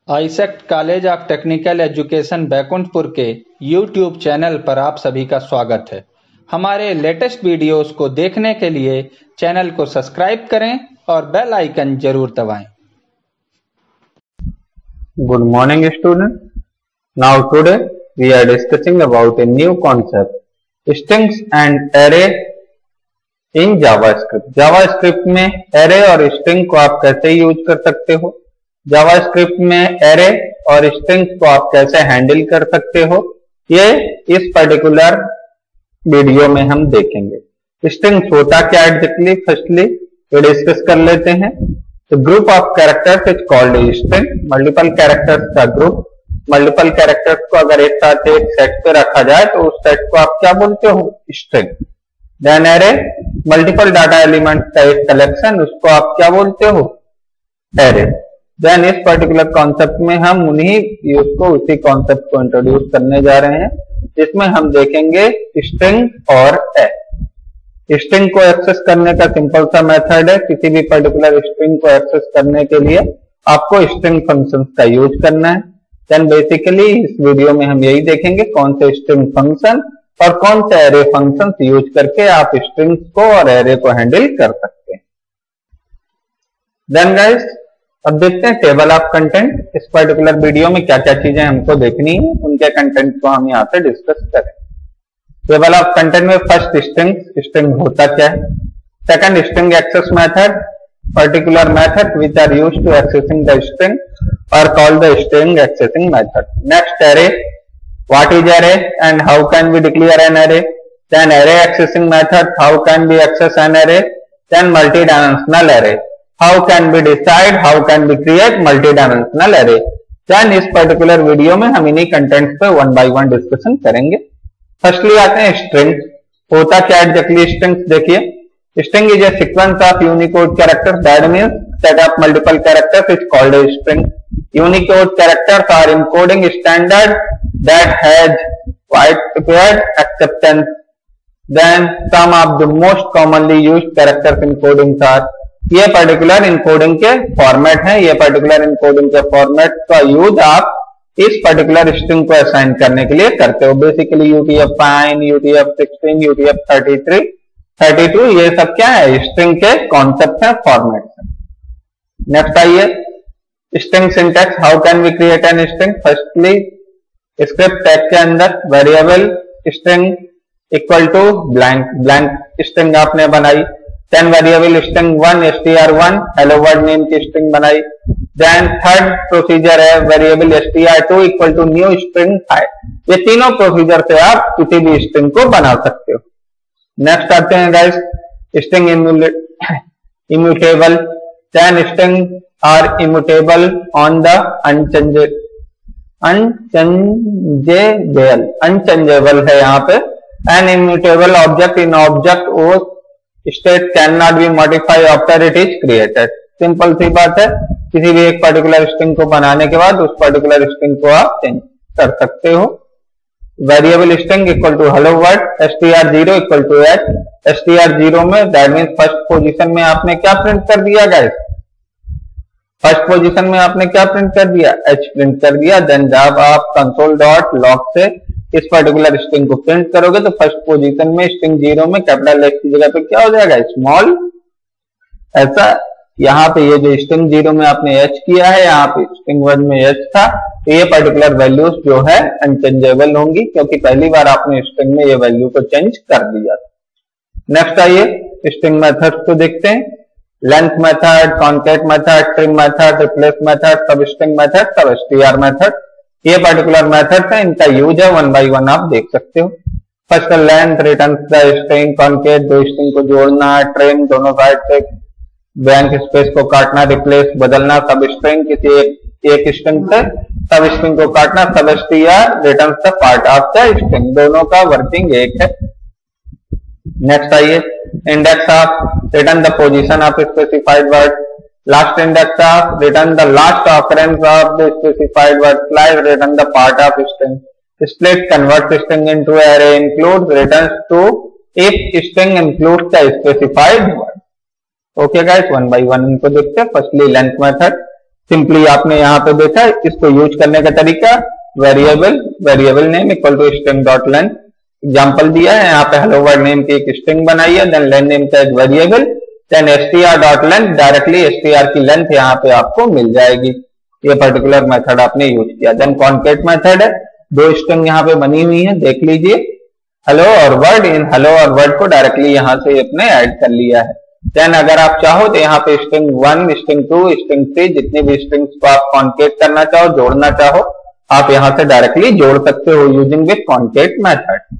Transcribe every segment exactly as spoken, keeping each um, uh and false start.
AISECT college of technical education Baikunthpur के YouTube channel पर आप सभी का स्वागत है। हमारे लेटेस्ट वीडियोस को देखने के लिए चैनल को सब्सक्राइब करें और बेल आइकन जरूर दबाएं। Good morning students. Now today we are discussing about a new concept, strings and array in JavaScript. JavaScript में array और string को आप कैसे यूज कर सकते हो, जावास्क्रिप्ट में एरे और स्ट्रिंग्स को आप कैसे हैंडल कर सकते हो, ये इस पर्टिकुलर वीडियो में हम देखेंगे। स्ट्रिंग्स होता क्या एग्जैक्टली, फर्स्टली ये डिस्कस कर लेते हैं। तो group of characters is called a string. Multiple characters का ग्रुप, मल्टीपल कैरेक्टर्स को अगर एक साथ एक सेट पे रखा जाए तो उस सेट को आप क्या बोलते हो, string. Then array, multiple data elements का एक कलेक्शन, उसको आप क्या बोलते हो, एरे। देन इस पर्टिकुलर कॉन्सेप्ट में हम उन्हीं उसको उसी कॉन्सेप्ट को इंट्रोड्यूस करने जा रहे हैं, जिसमें हम देखेंगे स्ट्रिंग और ए। स्ट्रिंग को एक्सेस करने का सिंपल सा मेथड है, किसी भी पर्टिकुलर स्ट्रिंग को एक्सेस करने के लिए आपको स्ट्रिंग फंक्शंस का यूज करना है। देन बेसिकली इस वीडियो में हम यही देखेंगे कौन से स्ट्रिंग फंक्शन और कौन से एरे फंक्शंस यूज करके आप स्ट्रिंग्स को और एरे को हैंडल कर सकते हैं। देन गाइस अब देखते हैं टेबल ऑफ कंटेंट। इस पर्टिकुलर वीडियो में क्या क्या चीजें हमको देखनी है, उनके कंटेंट को हम यहाँ पे डिस्कस करें। टेबल ऑफ कंटेंट में फर्स्ट स्ट्रिंग, स्ट्रिंग होता क्या है। Second string access method, particular method which are used to accessing the string are called the string accessing method. Next array, what is array and how can we declare an array. Then array accessing method, how can we access an array. Then multi dimensional array, how can we decide, how can we create multi-dimensional array। then इस particular video में हम इन्हीं contents पे one by one discussion करेंगे। Firstly आते हैं string. होता क्या एग्जैक्टली स्ट्रिंग्स, देखिए string is a sequence of unicode characters that means set of multiple characters is called a string. Unicode characters are encoding standard that has widespread acceptance। then some of the most commonly used characters encodings are, ये particular encoding के format है। ये particular encoding के format का use आप इस particular string को assign करने के लिए करते हो। Basically UTF fine, UTF sixteen, UTF thirty three, thirty two, ये सब क्या है, स्ट्रिंग के कॉन्सेप्ट है, फॉर्मेट है। नेक्स्ट आइए string syntax. How can we create an string. Firstly script tag के अंदर variable string equal to blank, blank string आपने बनाई। Then variable string one, STR one, hello world name की string बनाई। Then third procedure है variable STR two equal to new string five. ये तीनों procedure से आप किसी भी स्ट्रिंग को बना सकते हो। नेक्स्ट आते हैं guys string immutable. Then string are immutable on the unchange unchangeable unchangeable है यहाँ पे। An immutable object in object o state can not be modify after it is created. Simple सी बात है, किसी भी एक पर्टिकुलर स्ट्रिंग को बनाने के बाद उस पर्टिकुलर स्ट्रिंग को आप चेंज कर सकते हो। Variable string equal to hello world, STR zero equal to H. STR zero में दैट मीन्स फर्स्ट पोजीशन में आपने क्या प्रिंट कर दिया गाइस, फर्स्ट पोजीशन में आपने क्या प्रिंट कर दिया, एच प्रिंट कर दिया। देन जब आप कंसोल डॉट लॉग से इस पर्टिकुलर स्ट्रिंग को प्रिंट करोगे तो फर्स्ट पोजीशन में स्ट्रिंग जीरो में कैपिटल एक्स की जगह पे क्या हो जाएगा, स्मॉल। ऐसा यहाँ पे ये जो स्ट्रिंग जीरो में आपने एच किया है, यहाँ पे स्ट्रिंग वन में एच था, तो ये पर्टिकुलर वैल्यूज जो है अनचेंजेबल होंगी, क्योंकि पहली बार आपने स्ट्रिंग में ये वैल्यू को चेंज कर दिया था। नेक्स्ट आइए स्ट्रिंग मेथड्स को देखते हैं। Length method, concat method, trim method, replace method, substring method, sub STR method, ये पर्टिकुलर मेथड है, इनका यूज है, वन बाय वन आप देख सकते हो। First length, return the string, concat दो स्ट्रिंग को जोड़ना, ट्रिम दोनों साइड से ब्लैंक स्पेस को काटना, रिप्लेस बदलना, सब स्ट्रिंग किसी एक, एक स्ट्रिंग से सब स्ट्रिंग को काटना, sub STR return the part of the string, दोनों का वर्किंग एक है। नेक्स्ट आइए index of, return the position of specified word. Last index of, return the last occurrence of the specified word. Slide, return the part of string. Split, convert string into array. Include, returns to if string includes the specified word. Okay guys, one by one इनको देखते हैं। Firstly length method, simply आपने यहाँ पे देखा इसको use करने का तरीका, variable variable name equal to string dot length, example दिया है यहाँ पे हेलो वर्ड नेम की एक स्ट्रिंग बनाई है, देन लेंथ नेम का एक variable, then str dot length, directly str की लेंथ यहाँ पे आपको मिल जाएगी। ये पर्टिकुलर मेथड आपने यूज किया। देन कॉन्केट मेथड है, दो स्ट्रिंग यहाँ पे बनी हुई है, देख लीजिए हेलो और वर्ड, इन हेलो और वर्ड को डायरेक्टली यहाँ से अपने ऐड कर लिया है। देन अगर आप चाहो तो यहाँ पे string one, string two, string three, जितने भी स्ट्रिंग्स को आप कॉन्केट करना चाहो, जोड़ना चाहो, आप यहाँ से डायरेक्टली जोड़ सकते हो using with concat method.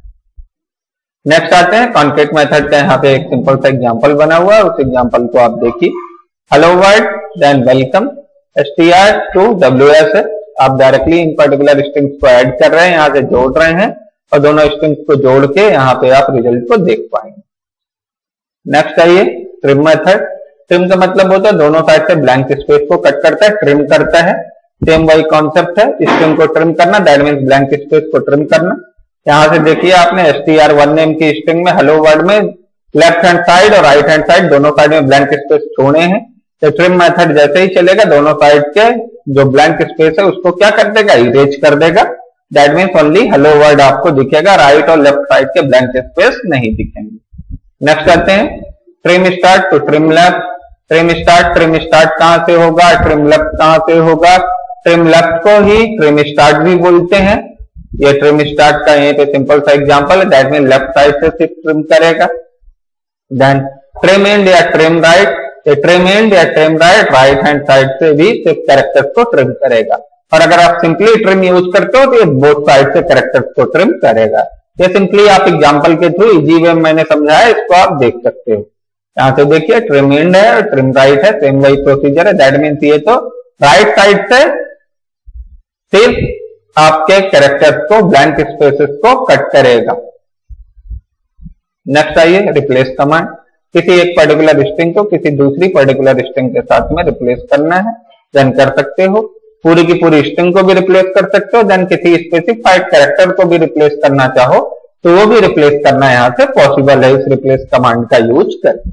Next आते हैं कॉन्केट मेथड का, यहाँ पे एक सिंपल सा एग्जांपल बना हुआ है, उस एग्जांपल को आप देखिए। Hello word then welcome str two ws है, आप डायरेक्टली इन पर्टिकुलर स्ट्रिंग्स को ऐड कर रहे हैं, यहाँ से जोड़ रहे हैं और दोनों स्ट्रिंग्स को जोड़ के यहाँ पे आप रिजल्ट को देख पाएंगे। नेक्स्ट आइए ट्रिम मेथड। ट्रिम का मतलब होता है दोनों साइड से ब्लैंक स्पेस को कट करता है, ट्रिम करता है। सेम वही कॉन्सेप्ट है, स्ट्रिंग को ट्रिम करना, दैट मींस ब्लैंक स्पेस को ट्रिम करना। यहाँ से देखिए आपने str वन नेम की स्ट्रिंग में हेलो वर्ड में लेफ्ट हैंड साइड और राइट हैंड साइड दोनों साइड में ब्लैंक स्पेस छोड़े हैं, तो ट्रिम मेथड जैसे ही चलेगा दोनों साइड के जो ब्लैंक स्पेस है उसको क्या कर देगा, इरेज कर देगा। That means only hello word आपको दिखेगा, राइट और लेफ्ट साइड के ब्लैंक स्पेस नहीं दिखेंगे। नेक्स्ट करते हैं trim start to trim left. Trim start, trim start कहां से होगा, ट्रिम लेफ्ट कहां से होगा? ट्रिम लेफ्ट को ही ट्रिम स्टार्ट भी बोलते हैं। ये ट्रिम स्टार्ट का यहीं पे सिंपल सा एग्जांपल है, दैट मीन लेफ्ट साइड से सिर्फ ट्रिम करेगा। देन ट्रिम एंड या ट्रिम राइट, ये ट्रिम एंड या trim right right hand side से भी सिर्फ कैरेक्टर्स को ट्रिम करेगा। और अगर आप सिंपली ट्रिम यूज करते हो तो ये बोथ साइड से कैरेक्टर्स को ट्रिम करेगा। ये सिंपली आप एग्जांपल के थ्रू इजी वे में मैंने समझाया, इसको आप देख सकते हो। यहाँ से देखिए ट्रिम एंड है और ट्रिम राइट है, सेम वही प्रोसीजर है। दैट मीन्स ये तो राइट साइड से सिर्फ आपके कैरेक्टर्स को, ब्लैंक स्पेसेस को कट करेगा। नेक्स्ट आइए रिप्लेस कमांड। किसी एक पर्टिकुलर स्ट्रिंग को किसी दूसरी पर्टिकुलर स्ट्रिंग के साथ में रिप्लेस करना है, देन कर सकते हो। पूरी की पूरी स्ट्रिंग को भी रिप्लेस कर सकते हो, देन किसी स्पेसिफाइड कैरेक्टर को भी रिप्लेस करना चाहो तो वो भी रिप्लेस करना यहां से पॉसिबल है इस रिप्लेस कमांड का यूज कर।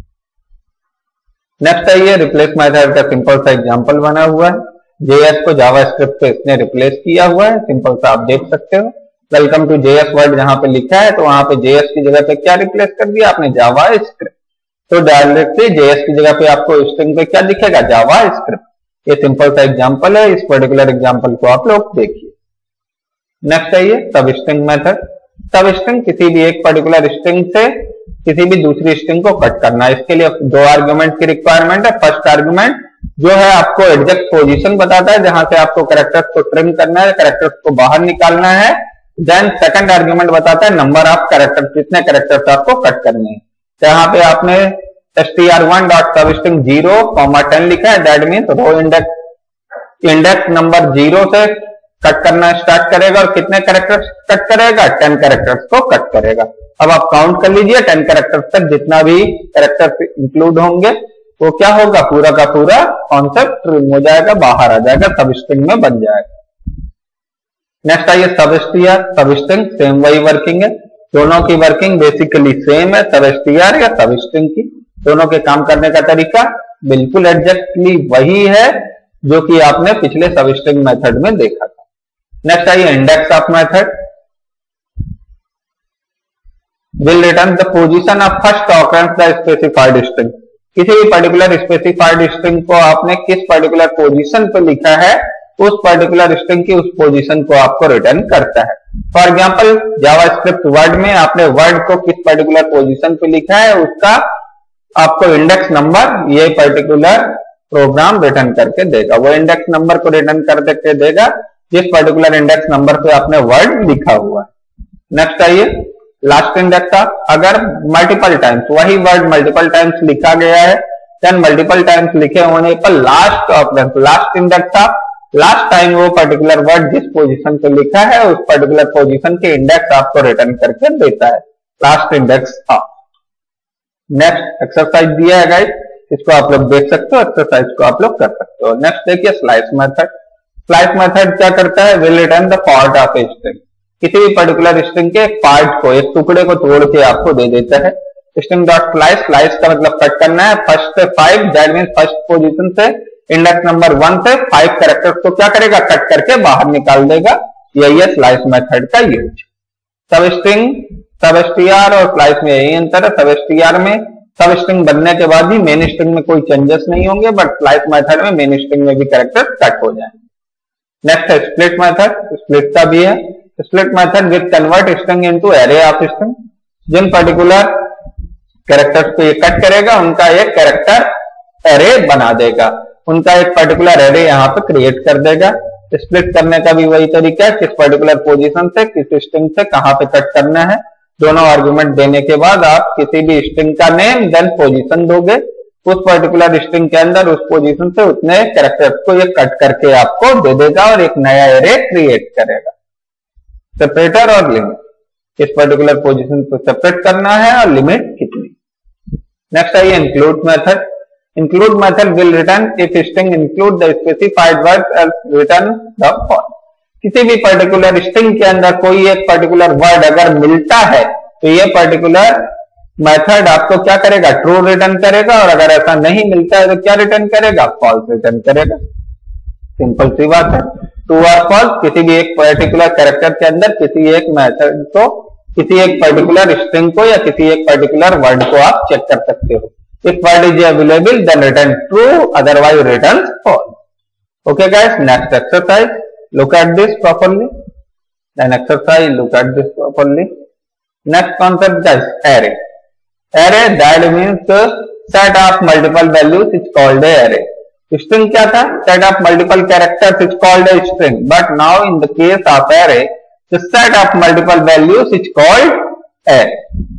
नेक्स्ट आइए रिप्लेस मेथड का सिंपल सा एग्जांपल बना हुआ है। जेएस को जावास्क्रिप्ट से इसने रिप्लेस किया हुआ है, सिंपल सा आप देख सकते हो। वेलकम टू जेएस वर्ड जहां पे लिखा है तो वहां पे जेएस की जगह पे क्या रिप्लेस कर दिया आपने, जावास्क्रिप्ट। तो डायरेक्टली जेएस की जगह पे आपको स्ट्रिंग पे क्या दिखेगा, जावास्क्रिप्ट। ये सिंपल सा एग्जांपल है, इस पर्टिकुलर एग्जांपल को आप लोग देखिए। नेक्स्ट आइए सब स्ट्रिंग मेथड। सब स्ट्रिंग किसी भी एक पर्टिकुलर स्ट्रिंग से किसी भी दूसरी स्ट्रिंग को कट करना है। इसके लिए दो आर्गुमेंट की रिक्वायरमेंट है। फर्स्ट आर्गुमेंट जो है आपको एग्जैक्ट पोजीशन बताता है जहां से आपको कैरेक्टर्स को ट्रिम करना है, कैरेक्टर्स को बाहर निकालना है। देन सेकंड आर्गुमेंट बताता है नंबर ऑफ कैरेक्टर्स, कितने कैरेक्टर्स आपको कट करने हैं। तो यहाँ पे आपने str one dot substring zero comma ten लिखा है, that means row index index number zero से कट करना स्टार्ट करेगा और कितने कैरेक्टर्स कट करेगा, टेन कैरेक्टर्स को कट करेगा। अब आप काउंट कर लीजिए टेन कैरेक्टर्स तक जितना भी कैरेक्टर्स इंक्लूड होंगे वो क्या होगा, पूरा का पूरा कॉन्सेप्ट ट्रिम हो जाएगा, बाहर आ जाएगा, सब स्ट्रिंग में बन जाएगा। नेक्स्ट आइए सब स्ट्रिंग। सब स्ट्रिंग सेम वही वर्किंग है, दोनों की वर्किंग बेसिकली सेम है, सब स्ट्रिंग या सब स्ट्रिंग की। दोनों के काम करने का तरीका बिल्कुल एग्जैक्टली वही है जो कि आपने पिछले सब स्ट्रिंग मेथड में देखा था। नेक्स्ट आइए index of method. Will return the position of first occurrence the specified string. किसी भी पर्टिकुलर स्पेसिफाइड स्ट्रिंग को आपने किस पर्टिकुलर पोजीशन पे लिखा है, उस पर्टिकुलर स्ट्रिंग की उस पोजीशन को आपको रिटर्न करता है। फॉर एग्जांपल जावास्क्रिप्ट वर्ड में आपने वर्ड को किस पर्टिकुलर पोजीशन पे लिखा है उसका आपको इंडेक्स नंबर ये पर्टिकुलर प्रोग्राम रिटर्न करके देगा। वो इंडेक्स नंबर को रिटर्न करके देगा जिस पर्टिकुलर इंडेक्स नंबर पे आपने वर्ड लिखा हुआ है। नेक्स्ट आइए लास्ट इंडेक्स था। अगर मल्टीपल टाइम्स वही वर्ड मल्टीपल टाइम्स लिखा गया है, देन मल्टीपल टाइम्स लिखे होने पर लास्ट ऑपरेंस लास्ट इंडेक्स था। लास्ट टाइम वो पर्टिकुलर वर्ड जिस पोजीशन पे लिखा है उस पर्टिकुलर पोजीशन के इंडेक्स आपको रिटर्न करके देता है, लास्ट इंडेक्स था। नेक्स्ट एक्सरसाइज दिया है गाइस, इसको आप लोग देख सकते हो, एक्सरसाइज को आप लोग कर सकते हो। नेक्स्ट देखिए स्लाइस मेथड। स्लाइस मेथड क्या करता है, will return the part of a string. किसी भी पर्टिकुलर स्ट्रिंग के एक पार्ट को, एक टुकड़े को तोड़ के आपको दे देता है। स्ट्रिंग डॉट स्लाइस, स्लाइस का मतलब कट करना है, फर्स्ट से five, that mean first position से इंडेक्स नंबर वन से फाइव कैरेक्टर्स को क्या करेगा, कट करके बाहर निकाल देगा। यही है स्लाइस मेथड का use. Substring, sub STR और स्लाइस में यही अंतर है। सब एसटीआर में सब स्ट्रिंग बनने के बाद भी मेन स्ट्रिंग में कोई चेंजेस नहीं होंगे, बट स्लाइस मेथड में मेन स्ट्रिंग में भी कैरेक्टर्स कट हो जाएंगे। नेक्स्ट है स्प्लिट मेथड, स्प्लिट का भी है। Split method with convert string into array of string. जिन पर्टिकुलर कैरेक्टर्स को ये कट करेगा उनका एक कैरेक्टर एरे बना देगा, उनका एक पर्टिकुलर एरे यहाँ पे क्रिएट कर देगा। स्प्लिट करने का भी वही तरीका है, किस पर्टिकुलर पोजीशन से किस स्ट्रिंग से कहां पे कट करना है। दोनों आर्गुमेंट देने के बाद आप किसी भी स्ट्रिंग का नेम देन पोजीशन दोगे, उस पर्टिकुलर स्ट्रिंग के अंदर उस पोजीशन से उतने कैरेक्टर्स को ये कट करके आपको दे देगा और एक नया एरे क्रिएट करेगा। सेपरेटर और लिमिट, इस पर्टिकुलर पोजीशन को सेपरेट करना है और लिमिट कितनी। नेक्स्ट है include method. Include method will return if string include the specified word else return the following. किसी भी पर्टिकुलर स्ट्रिंग के अंदर कोई एक पर्टिकुलर वर्ड अगर मिलता है तो ये पर्टिकुलर मेथड आपको क्या करेगा, ट्रू रिटर्न करेगा, और अगर ऐसा नहीं मिलता है तो क्या रिटर्न करेगा, फॉल्स रिटर्न करेगा। सिंपल सी बात है, ट्रू और फॉल्स किसी भी एक पर्टिकुलर कैरेक्टर के अंदर किसी एक मेथड को, किसी एक पर्टिकुलर स्ट्रिंग को या किसी एक पर्टिकुलर वर्ड को आप चेक कर सकते हो। If word is available then return true, otherwise return false. Okay guys, next exercise, look at this properly, then exercise, look at this properly. Next concept is array. Array that means set of multiple values is called a array. String क्या था, set of multiple characters is called a string, but now in the case of array the set of multiple values is called array.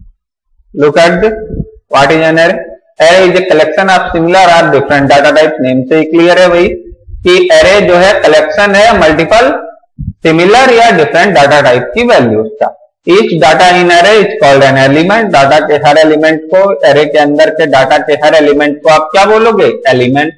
Look at this, what is an array? Array is a collection of similar or different data types. Name से ही clear है भाई कि array जो है collection है multiple similar या different data type की वैल्यूज का। Each data in array is called an element. Data के हर एलिमेंट को, एरे के अंदर के डाटा के हर एलिमेंट को आप क्या बोलोगे, element.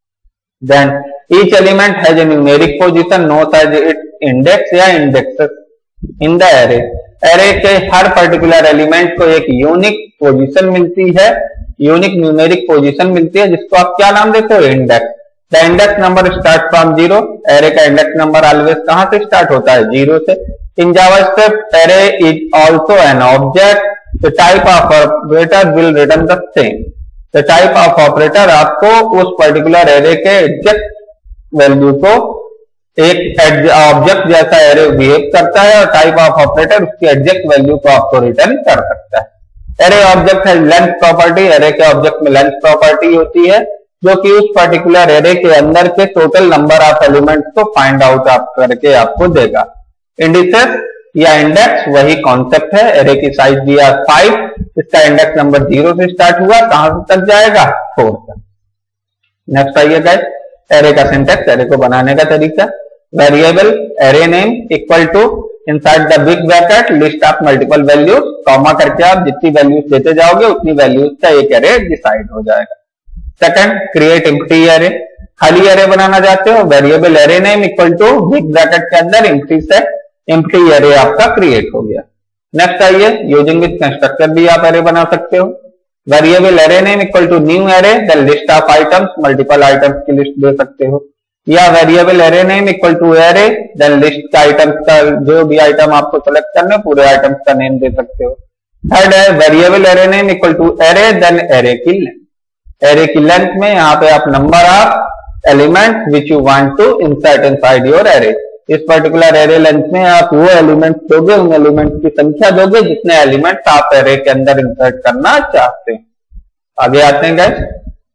Then each element has a numeric position note as its index या indexes in the array. Array के हर पर्टिकुलर एलिमेंट को एक यूनिक पोजीशन मिलती है, यूनिक न्यूमेरिक पोजीशन मिलती है, जिसको आप क्या नाम देते हो, index. The index number start from zero. Array का index number always कहाँ से start होता है, जीरो से। In JavaScript, array is also an object. The type of operator will return the same. The type of operator आपको उस particular array के exact value को एक ऑब्जेक्ट जैसा array behave करता है, और type of operator उसकी exact value को आपको return कर सकता है। Array object है length property. array के object में length property होती है जो कि उस पर्टिकुलर एरे के अंदर के टोटल नंबर ऑफ एलिमेंट्स को फाइंड आउट आप करके आपको देगा। इंडिसेस या इंडेक्स वही कॉन्सेप्ट है। एरे की साइज दिया फाइव, इसका इंडेक्स नंबर जीरो से स्टार्ट हुआ, कहां तक जाएगा, फोर तक। नेक्स्ट आइए गाइस, एरे का सिंटैक्स, एरे को बनाने का तरीका। Variable array name equal to inside the big bracket list of multiple values, comma करके आप जितनी वैल्यूज देते जाओगे उतनी वैल्यूज का एक एरे डिसाइड हो जाएगा। सेकंड, क्रिएट एम्प्टी एरे, खाली एरे बनाना चाहते हो, variable array name equal to big bracket के अंदर एम्प्टी से एम्प्टी एरे आपका क्रिएट हो गया। नेक्स्ट आइए, यूजिंग विद कंस्ट्रक्टर भी आप एरे बना सकते हो। Variable array name equal to new array, the list of items, multiple items की लिस्ट दे सकते हो, या variable array name equal to array, then list का आइटम्स का जो भी आइटम आपको सेलेक्ट करना है पूरे आइटम्स का नेम दे सकते हो। थर्ड है variable array name equal to array, then array की लेंथ। एरे की लेंथ में यहाँ पे आप number of element which you want to insert inside your array, इस पर्टिकुलर एरे लेंथ में आप वो एलिमेंट दोगे, उन एलिमेंट की संख्या दोगे जितने एलिमेंट आप एरे के अंदर इंसर्ट करना चाहते हैं। आगे आते हैं गाइस,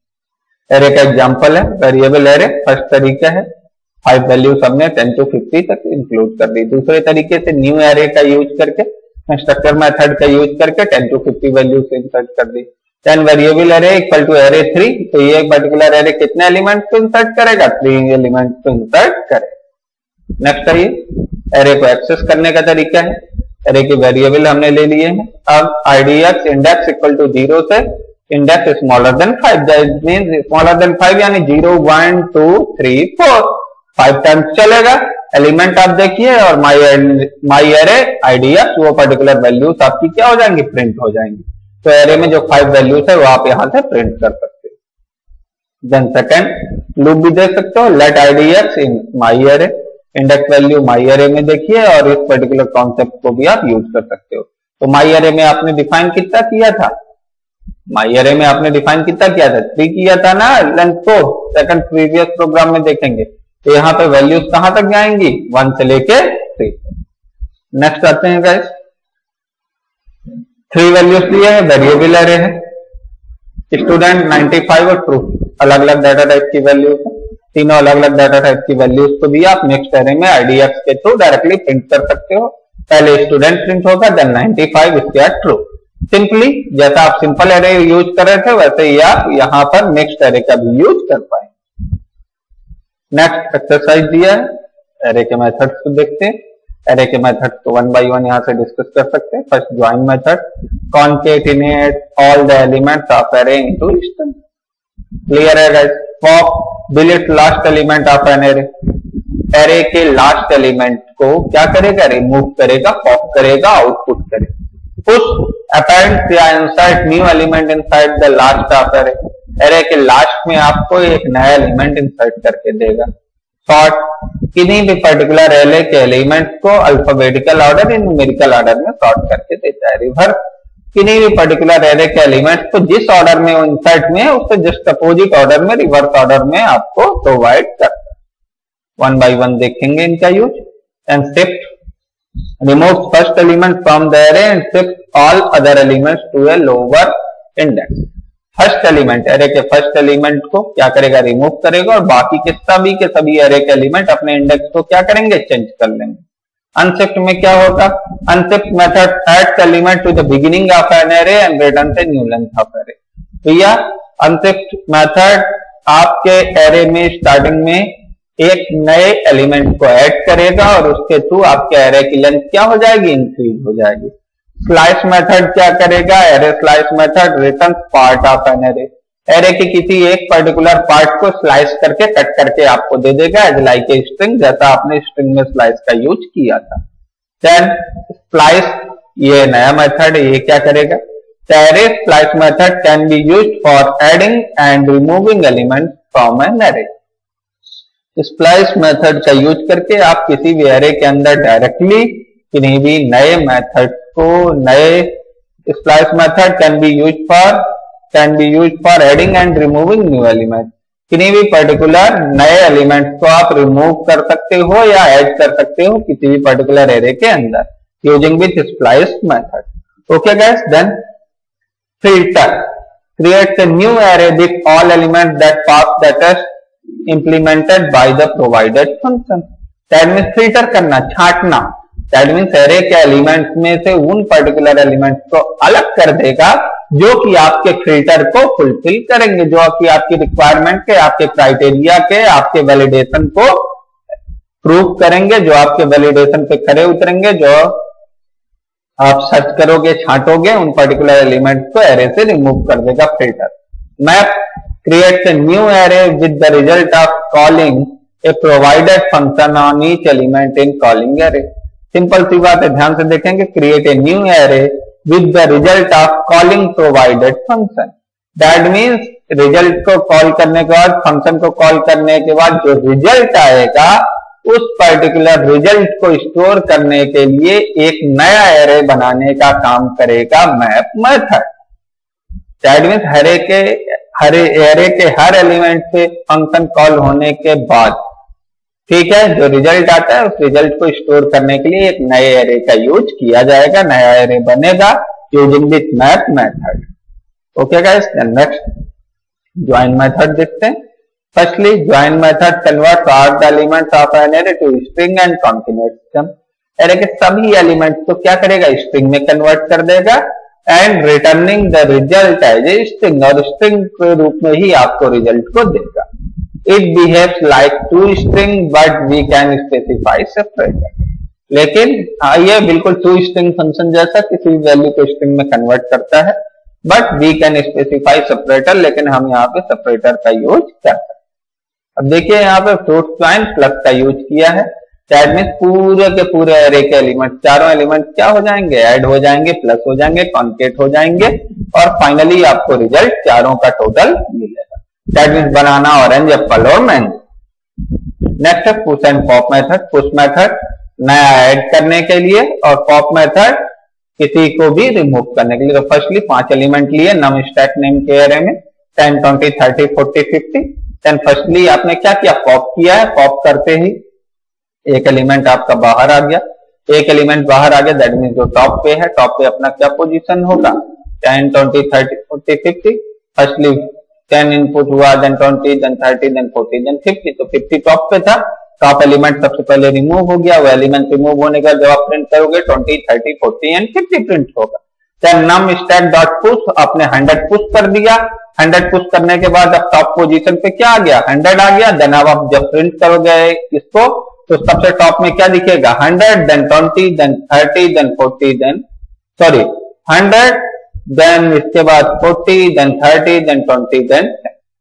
एरे का एग्जांपल है वेरिएबल एरे। फर्स्ट तरीका है फाइव वैल्यूज हमने टेन टू फिफ्टी तक इंक्लूड कर दी। दूसरे तरीके से न्यू एरे का यूज करके, कंस्ट्रक्टर मेथड का यूज करके ten to fifty values insert कर दी। Then variable array equal to array three, तो ये पर्टिकुलर एरे कितने एलिमेंट को इंसर्ट करेगा, थ्री एलिमेंट को इंसर्ट करेगा। नेक्स्ट आइए, एरे को एक्सेस करने का तरीका है। एरे के वेरिएबल हमने ले लिए हैं। अब IDX index equal to zero से index smaller than five, that means smaller than five यानी zero one two three four, five times चलेगा। एलिमेंट आप देखिए और माई माई एरे आईडीएक्स वो पर्टिकुलर वैल्यूज आपकी क्या हो जाएंगी, प्रिंट हो जाएंगी। तो एरे में जो फाइव वैल्यूज है वो आप यहां से प्रिंट कर सकते हो। देन सेकंड लूप भी दे सकते हो, let IDX in my array, index value my array में देखिए और इस पर्टिकुलर कॉन्सेप्ट को भी आप यूज कर सकते हो। तो माई एरे में आपने डिफाइन कितना किया था, माई एरे में आपने डिफाइन कितना किया था, थ्री किया था ना लेंथ को, सेकंड प्रीवियस प्रोग्राम में देखेंगे। तो यहाँ पे वैल्यूज कहां तक जाएंगी, वन से लेके थ्री। नेक्स्ट आते हैं गाइस, थ्री वैल्यूज दिए है, वेरिएबल एरे है, स्टूडेंट नाइंटी फाइव और ट्रू, अलग अलग डाटा टाइप की वैल्यूज है, तीनों अलग अलग डाटा टाइप की वैल्यूज को भी आप नेक्स्ट एरे में आईडीएक्स के थ्रू डायरेक्टली प्रिंट कर सकते हो। पहले स्टूडेंट प्रिंट होगा, देन नाइंटी फाइव, इसके बाद ट्रू। सिंपली जैसा आप सिंपल एरे यूज कर रहे थे वैसे ही आप यहां पर नेक्स्ट एरे का भी यूज कर पाएंगे। नेक्स्ट एक्सरसाइज दिया है, एरे के मेथड्स को देखते हैं। एरे के मेथड्स को वन बाय वन यहां से डिस्कस कर सकते हैं। First join method, concatenate all the elements of array into string. Clear है guys. Pop delete last element of an array, array के लास्ट एलिमेंट को क्या करेगा, रिमूव करेगा, पॉप करेगा, आउटपुट करेगा। पुश अपेरेंट या insert new element inside the last of array, array के लास्ट में आपको एक नया एलिमेंट इंसर्ट करके देगा। सॉर्ट, किन्हीं भी पर्टिकुलर एरे के एलिमेंट को अल्फाबेटिकल ऑर्डर या न्यूमेरिकल ऑर्डर में सॉर्ट करके देता है। रिवर्स, किन्हीं भी पर्टिकुलर एरे के एलिमेंट को जिस ऑर्डर में वो इंसर्ट में है उससे जस्ट अपोजिट ऑर्डर में, रिवर्स ऑर्डर में आपको प्रोवाइड करता है। वन बाय वन देखेंगे इनका use. And shift, removes first element from the array and shifts all other elements to a lower index। First element, array के फर्स्ट एलिमेंट को क्या करेगा, रिमूव करेगा और बाकी के सभी के सभी एरे के एलिमेंट अपने इंडेक्स को क्या करेंगे, चेंज कर लेंगे। अनशिफ्ट में क्या होगा, unshift method adds element to the beginning of an array and returns a new length of array. तो यह अनशिफ्ट मेथड आपके एरे में स्टार्टिंग में एक नए एलिमेंट को ऐड करेगा और उसके थ्रू आपके एरे की लेंथ क्या हो जाएगी, इंक्रीज हो जाएगी। स्लाइस मेथड क्या करेगा, array slice method return part of an array, array के किसी एक पर्टिकुलर पार्ट को स्लाइस करके कट करके आपको दे देगा एज लाइक ए स्ट्रिंग, जैसा आपने स्ट्रिंग में स्लाइस का यूज किया था। देन स्लाइस, ये नया मेथड, ये क्या करेगा, array slice method can be used for adding and removing elements from an array. Splice method का यूज करके आप किसी भी एरे के अंदर डायरेक्टली किन्हीं भी नए मेथड को, नए splice method can be use for can be use for adding and removing new element, किन्हीं भी पर्टिकुलर नए एलिमेंट को आप रिमूव कर सकते हो या ऐड कर सकते हो किसी भी पर्टिकुलर एरे के अंदर using with splice method. Okay guys. Then filter creates a new array with all elements that pass the test implemented by the provided function। That means filter करना, छांटना। That means array के elements में से उन particular elements को अलग कर देगा जो कि आपके फिल्टर को फुलफिल करेंगे, जो कि आपकी रिक्वायरमेंट के, आपके क्राइटेरिया के, आपके वैलिडेशन को प्रूव करेंगे, जो आपके वैलिडेशन पे खरे उतरेंगे, जो आप सर्च करोगे, छांटोगे, उन पर्टिकुलर एलिमेंट्स को एरे से रिमूव कर देगा filter. Map creates a new array with the result of calling a provided function on each element in calling array। Simple सी बात है, ध्यान से देखेंगे। create a new array with the result of calling provided function। that means result को call करने के बाद, फंक्शन को कॉल करने के बाद जो रिजल्ट आएगा उस पर्टिकुलर रिजल्ट को स्टोर करने के लिए एक नया एरे बनाने का काम करेगा मैप मेथड। दैट मीन्स हरे के हर एरे के हर एलिमेंट से फंक्शन कॉल होने के बाद, ठीक है, जो रिजल्ट आता है उस रिजल्ट को स्टोर करने के लिए एक नए एरे का यूज किया जाएगा, नया एरे बनेगा using with map method. Okay guys. Next join method देखते हैं। Firstly join method convert all the elements of an array to string and continuous system. Array के सभी एलिमेंट्स को क्या करेगा, स्ट्रिंग में कन्वर्ट कर देगा and returning the result as a string, और स्ट्रिंग के रूप में ही आपको रिजल्ट को देगा। It behaves like to string but we can specify separator. लेकिन ये बिल्कुल टू स्ट्रिंग फंक्शन जैसा किसी भी वैल्यू को स्ट्रिंग में कन्वर्ट करता है, but we can specify separator, लेकिन हम यहाँ पे सेपरेटर का यूज करते हैं। अब देखिए यहाँ पे फ्रूट ज्वाइन प्लस का यूज किया है दैट मीन्स पूरे के पूरे एरे के एलिमेंट, चारों एलिमेंट क्या हो जाएंगे, ऐड हो जाएंगे, प्लस हो जाएंगे, कॉन्केट हो जाएंगे और फाइनली आपको रिजल्ट चारों का टोटल मिलेगा। That means banana orange, apple और मैंगो। नेक्स्ट है push and pop method. Push method नया ऐड करने के लिए और पॉप मेथड किसी को भी रिमूव करने के लिए। तो फर्स्टली पांच एलिमेंट लिए नम स्टैक नेम के एरे में, ten twenty thirty forty fifty. Then firstly आपने क्या किया, पॉप किया है। पॉप करते ही एक एलिमेंट आपका बाहर आ गया, एक एलिमेंट बाहर आ गया, दैट मीन्स जो टॉप पे है, टॉप पे अपना क्या पोजीशन होगा, ten twenty thirty forty fifty. Firstly ten input हुआ, then twenty, then thirty, then forty, then fifty. तो फिफ्टी टॉप पे था, टॉप एलिमेंट सबसे पहले रिमूव हो गया। वो एलिमेंट रिमूव होने का जब आप प्रिंट करोगे twenty, thirty, forty and fifty print होगा। Then num stack dot push, आपने हंड्रेड पुश कर दिया। हंड्रेड पुश करने के बाद अब टॉप पोजीशन पे क्या आ गया, हंड्रेड आ गया। देन अब आप जब प्रिंट करोगे इसको तो सबसे टॉप में क्या दिखेगा, hundred, then twenty, then thirty, then forty, then sorry hundred, then इसके बाद forty, then thirty, then twenty, then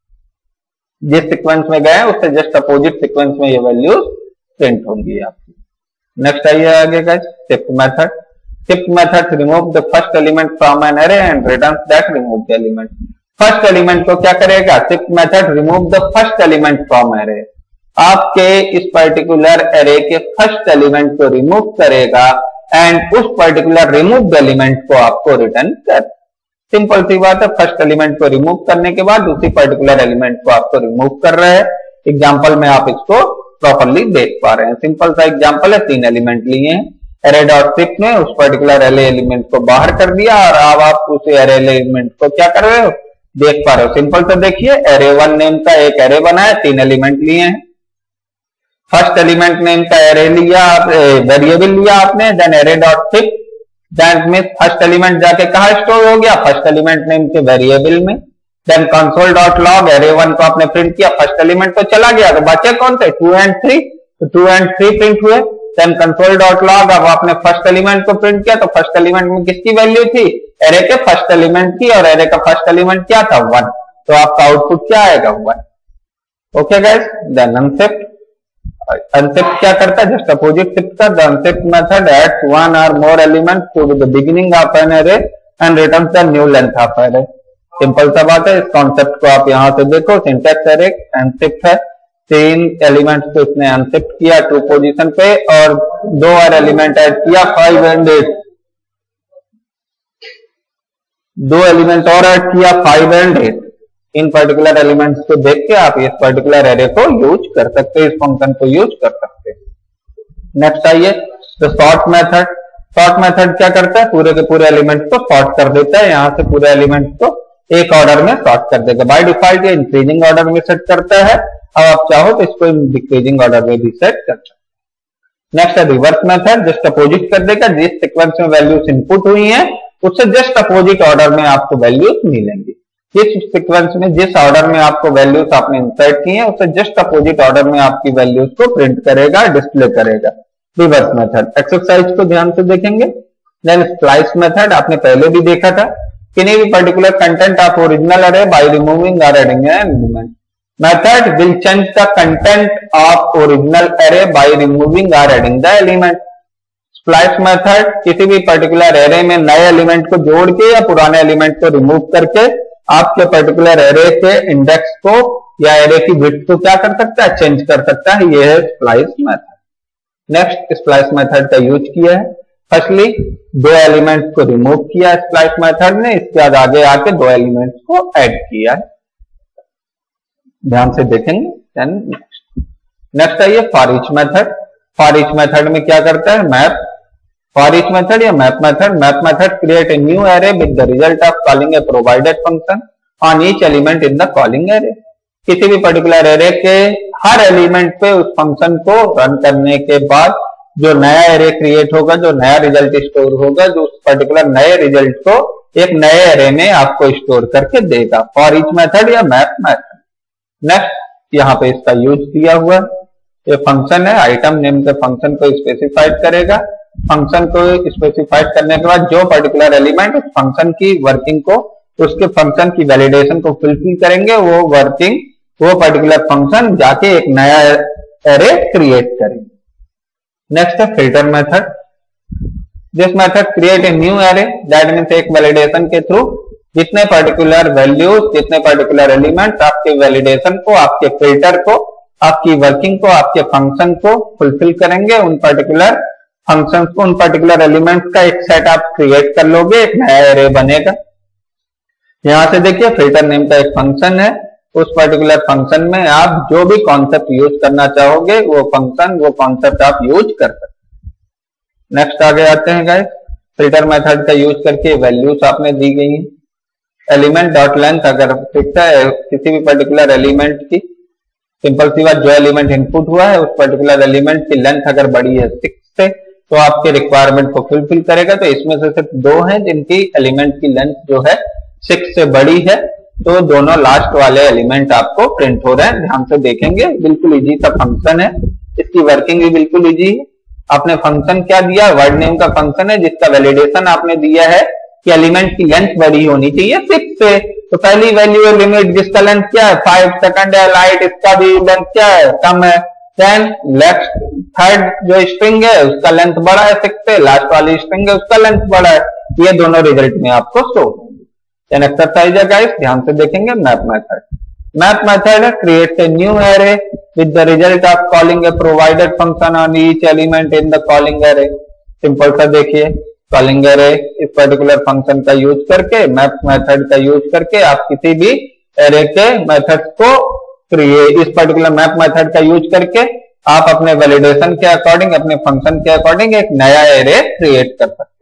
जिस सीक्वेंस में गए उससे जस्ट अपोजिट सीक्वेंस में ये वैल्यूज प्रिंट होंगी आपकी। नेक्स्ट आइए आगे guys, shift method. Shift method remove the first element from an array and return that removed element. First element को क्या करेगा, shift method remove the first element from array. आपके इस पर्टिकुलर एरे के फर्स्ट एलिमेंट को remove करेगा and उस particular removed element को आपको रिटर्न कर। सिंपल सी बात है, फर्स्ट एलिमेंट को रिमूव करने के बाद उसी पर्टिकुलर एलिमेंट को आपको रिमूव कर रहे हैं। एग्जांपल में आप इसको प्रॉपर्ली देख पा रहे हैं। सिंपल सा एग्जांपल है, तीन एलिमेंट लिए हैं, एरे डॉट शिफ्ट में उस पर्टिकुलर एरे एलिमेंट को बाहर कर दिया और अब आप उस एरे एलिमेंट को क्या कर रहे हो, देख पा रहे हो। सिंपल से देखिए, एरे वन नेम का एक एरे बना है, तीन एलिमेंट लिए हैं। फर्स्ट एलिमेंट नेम का एरे लिया, वेरिएबल लिया आपने, then array dot shift, then में फर्स्ट एलिमेंट जाके कहा स्टोर हो गया, फर्स्ट एलिमेंट नेम के वेरिएबल में। Then console dot log, array one को आपने प्रिंट किया, फर्स्ट एलिमेंट तो चला गया, तो बचे कौन थे, टू एंड थ्री, तो टू एंड थ्री प्रिंट हुए। देन कंसोल डॉट लॉग, अब आपने फर्स्ट एलिमेंट को प्रिंट किया, तो फर्स्ट एलिमेंट में किसकी वैल्यू थी, एरे के फर्स्ट एलिमेंट की, और एरे का फर्स्ट एलिमेंट क्या था, वन। तो आपका आउटपुट क्या आएगा, one. Okay guys, then unshift. Unshift क्या करता है, जस्ट अपोजिट शिफ्ट का। The unshift method adds one और more element to the beginning of an array and returns the new length of array. Simple सा बात है, इस कॉन्सेप्ट को आप यहां से देखो, सिंटैक्स एरे अनशिफ्ट है, तीन एलिमेंट को इसने अनशिफ्ट किया टू पोजीशन पे और दो और एलिमेंट ऐड किया, फाइव एंड एट, दो एलिमेंट और ऐड किया, फाइव एंड एट। इन पर्टिकुलर एलिमेंट्स को देख के आप इस पर्टिकुलर एरे को यूज कर सकते हैं, इस फंक्शन को यूज कर सकते हैं। नेक्स्ट आइए, तो सॉर्ट मेथड। सॉर्ट मेथड क्या करता है, पूरे के पूरे एलिमेंट्स को सॉर्ट कर देता है, यहां से पूरे एलिमेंट्स को एक ऑर्डर में सॉर्ट कर देगा। बाय डिफॉल्ट ये इंक्रीजिंग ऑर्डर में सेट करता है, अब आप चाहो तो इसको डिक्रीजिंग ऑर्डर में भी सेट कर सकते हैं। नेक्स्ट है रिवर्स मेथड, जस्ट अपोजिट कर देगा, जिस सीक्वेंस में वैल्यूज इनपुट हुई है उससे जस्ट अपोजिट ऑर्डर में आपको वैल्यूज मिलेंगी। जिस सीक्वेंस में जिस ऑर्डर में आपको वैल्यूज आपने इंसर्ट की है उससे जस्ट अपोजिट ऑर्डर में आपकी वैल्यूज को प्रिंट करेगा, डिस्प्ले करेगा। रिवर्स मेथड एक्सरसाइज को ध्यान से देखेंगे। देन स्प्लाइस मेथड आपने पहले भी देखा था, किसी भी particular content of original array by removing और adding an element. Method will change the content of original array by removing और adding the element. Splice method किसी भी पर्टिकुलर एरे में नए एलिमेंट को जोड़ के या पुराने एलिमेंट को रिमूव करके आपके पर्टिकुलर एरे के इंडेक्स को या एरे की विड्थ को क्या कर सकता है, चेंज कर सकता है। यह है splice method. Next splice method का यूज किया है, फर्स्टली दो एलिमेंट्स को रिमूव किया स्प्लाइस मेथड ने, इसके बाद आगे आके दो एलिमेंट्स को ऐड किया है, ध्यान से देखेंगे। देन नेक्स्ट नेक्स्ट आइए for each method. For each method में क्या करता है, मैप। फॉर ईच मेथड या map method, map method create a new array with the result of calling a provided function on each element in the calling array. किसी भी particular array के हर element पे उस फंक्शन को run करने के बाद जो नया एरे क्रिएट होगा, जो नया रिजल्ट स्टोर होगा, जो उस पर्टिकुलर नए रिजल्ट को एक नए एरे में आपको स्टोर करके देगा। फॉर ईच मेथड या मैप मेथड। नेक्स्ट यहाँ पे इसका यूज दिया हुआ ये फंक्शन है, आइटम नेम के फंक्शन को स्पेसिफाइड करेगा। फंक्शन को स्पेसिफाइड करने के बाद जो पर्टिकुलर एलिमेंट उस फंक्शन की वर्किंग को, उसके फंक्शन की वैलिडेशन को फुलफिल करेंगे, वो वर्किंग वो पर्टिकुलर फंक्शन जाके एक नया एरे क्रिएट करेंगे। नेक्स्ट है filter method. This method create a new array, that means एक वैलिडेशन के थ्रू जितने पर्टिकुलर वैल्यूज, जितने पर्टिकुलर एलिमेंट आपके वैलिडेशन को, आपके फिल्टर को, आपकी वर्किंग को, आपके फंक्शन को फुलफिल करेंगे, उन पर्टिकुलर फंक्शंस को, उन पर्टिकुलर एलिमेंट्स का एक सेट आप क्रिएट कर लोगे, एक नया एरे बनेगा। यहां से देखिए फिल्टर नेम का एक फंक्शन है, उस पर्टिकुलर फंक्शन में आप जो भी कॉन्सेप्ट यूज करना चाहोगे वो फंक्शन, वो कॉन्सेप्ट आप यूज कर सकते। नेक्स्ट आगे आते हैं गाइस। फिल्टर मेथड का यूज करके वैल्यूज आपने दी गई है। एलिमेंट डॉट लेंथ अगर फिक्स है किसी भी पर्टिकुलर एलिमेंट की, सिंपल सी बात, जो एलिमेंट इनपुट हुआ है उस पर्टिकुलर एलिमेंट की लेंथ अगर बड़ी है सिक्स से तो आपके रिक्वायरमेंट को फुलफिल करेगा। तो इसमें से सिर्फ दो हैं जिनकी एलिमेंट की लेंथ जो है सिक्स से बड़ी है, तो दोनों लास्ट वाले एलिमेंट आपको प्रिंट हो रहे हैं। ध्यान से देखेंगे, बिल्कुल इजी सा फंक्शन है, इसकी वर्किंग भी बिल्कुल इजी है। आपने फंक्शन क्या दिया, वर्ड नेम का फंक्शन है जिसका वैलिडेशन आपने दिया है कि एलिमेंट की लेंथ बड़ी होनी चाहिए सिक्स से। तो पहली वैल्यू लिमिट जिसका लेंथ क्या है फाइव सेकंड है, लाइट इसका भी लेंथ क्या है कम है। देन नेक्स्ट थर्ड जो स्ट्रिंग है उसका लेंथ बड़ा है सिक्स से, लास्ट वाली स्ट्रिंग है उसका लेंथ बड़ा है। ये दोनों रिजल्ट में आपको शो होंगे। देन एक्सरसाइज है गाइस, ध्यान से देखेंगे। मैप मेथड, मैप मेथड है create a new array with the result of calling a provided function on each element in the calling array. Simple सा देखिए, कॉलिंग एरे इस पर्टिकुलर फंक्शन का use करके, मैप मेथड का use करके आप किसी भी एरे के मेथड को क्रिएट, इस पर्टिकुलर मैप मेथड का यूज करके आप अपने वैलिडेशन के अकॉर्डिंग, अपने फंक्शन के अकॉर्डिंग एक नया एरे क्रिएट कर सकते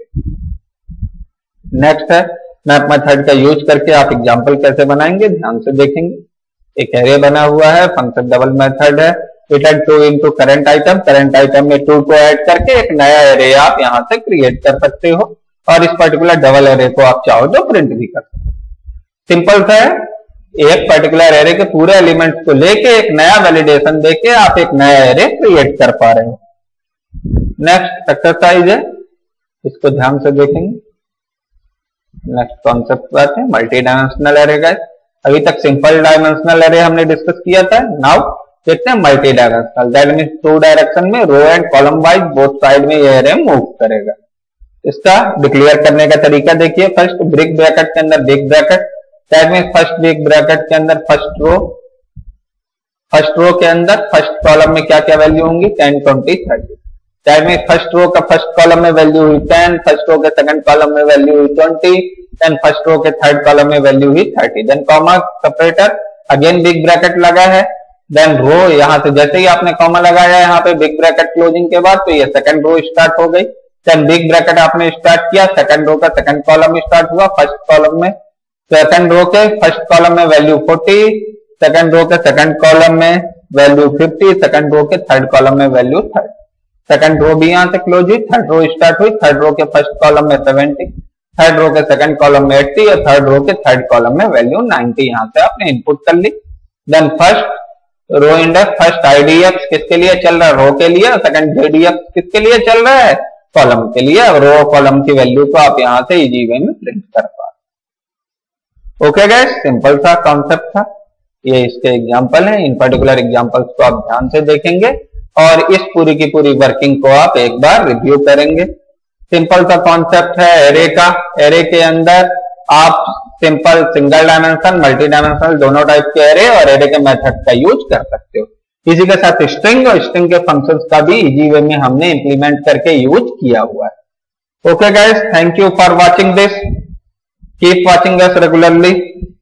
हैं। नेक्स्ट है मैप मेथड का यूज करके आप एग्जांपल कैसे बनाएंगे, ध्यान से देखेंगे। एक एरे बना हुआ है, फंक्शन डबल मेथड है, return two into current item, current item में टू को ऐड करके एक नया एरे आप यहां से क्रिएट कर सकते हो और इस पर्टिकुलर डबल एरे को आप चाहो तो प्रिंट भी कर सकते हो। सिंपल सा है, एक पर्टिकुलर एरे के पूरे एलिमेंट्स को लेके एक नया वैलिडेशन देके आप एक नया एरे क्रिएट कर पा रहे हो। नेक्स्ट एक्सरसाइज है, इसको ध्यान से देखेंगे। नेक्स्ट कॉन्सेप्ट बात है मल्टी डायमेंशनल एरे का। अभी तक सिंपल डायमेंशनल एरे हमने डिस्कस किया था, नाउ देखते हैं multi dimensional. That means two direction में row and column wise both side में ये एरे मूव करेगा। इसका डिक्लेयर करने का तरीका देखिए। फर्स्ट ब्रेक ब्रैकेट के अंदर big bracket, that means first break bracket के अंदर फर्स्ट रो, फर्स्ट रो के अंदर फर्स्ट कॉलम में क्या क्या वैल्यू होंगी ten twenty thirty. That means first row का फर्स्ट कॉलम में वैल्यू हुई टेन, फर्स्ट रो के सेकंड कॉलम में वैल्यू हुई ट्वेंटी, देन फर्स्ट रो के थर्ड कॉलम में वैल्यू हुई thirty. Then comma separator, again big bracket लगा है, देन रो, यहां से जैसे ही आपने कॉमा लगाया यहाँ पे बिग ब्रैकेट क्लोजिंग के बाद तो ये सेकंड रो स्टार्ट हो गई। देन बिग ब्रैकेट आपने स्टार्ट किया, सेकंड रो का सेकंड कॉलम स्टार्ट हुआ, फर्स्ट कॉलम में सेकंड रो के फर्स्ट कॉलम में वैल्यू फोर्टी, सेकंड रो के सेकंड कॉलम में वैल्यू फिफ्टी, सेकंड रो के थर्ड कॉलम में वैल्यू थर्टी। सेकंड रो भी यहां से क्लोज हुई, थर्ड रो स्टार्ट हुई, थर्ड रो के फर्स्ट कॉलम में सेवेंटी, थर्ड रो के सेकंड कॉलम में एट्टी और थर्ड रो के थर्ड कॉलम में वैल्यू नाइंटी यहां से आपने इनपुट कर ली। Then first row index, first IDF किसके लिए चल रहा है, रो के लिए, सेकंड जेडीएफ किसके लिए चल रहा है, कॉलम के लिए। और रो कॉलम की वैल्यू को आप यहां से इजी वे में प्रिंट कर पा। ओके गाइस, सिंपल सा कॉन्सेप्ट था। ये इसके एग्जांपल हैं, इन पर्टिकुलर एग्जांपल्स को आप ध्यान से देखेंगे और इस पूरी की पूरी वर्किंग को आप एक बार रिव्यू करेंगे। सिंपल सा कॉन्सेप्ट है एरे का। एरे के अंदर आप simple single dimension, multi dimensional दोनों टाइप के एरे और एरे के मेथड का यूज कर सकते हो। इसी के साथ स्ट्रिंग और स्ट्रिंग के फंक्शंस का भी इजी वे में हमने इंप्लीमेंट करके यूज किया हुआ है। Okay guys, thank you for watching this, keep watching us regularly.